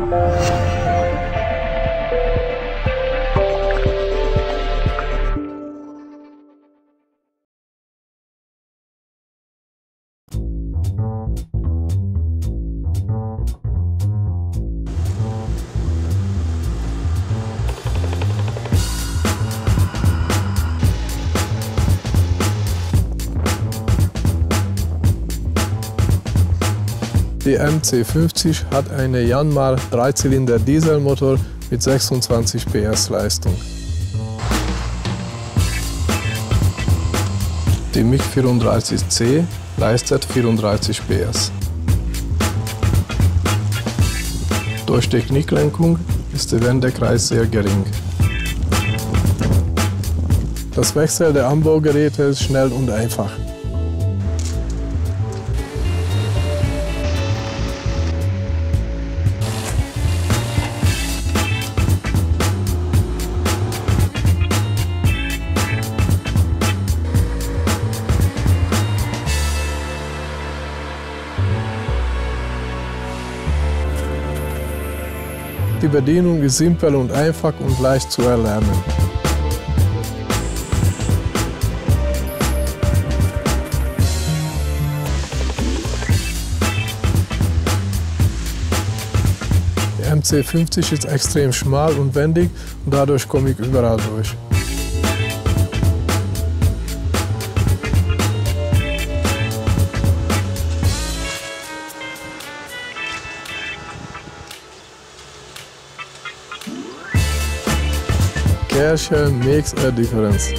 Die MC50 hat einen Yanmar 3-Zylinder Dieselmotor mit 26 PS Leistung. Die MiG 34C leistet 34 PS. Durch die Knicklenkung ist der Wendekreis sehr gering. Das Wechseln der Anbaugeräte ist schnell und einfach. Die Bedienung ist simpel und einfach und leicht zu erlernen. Die MC50 ist extrem schmal und wendig und dadurch komme ich überall durch. Care makes a difference.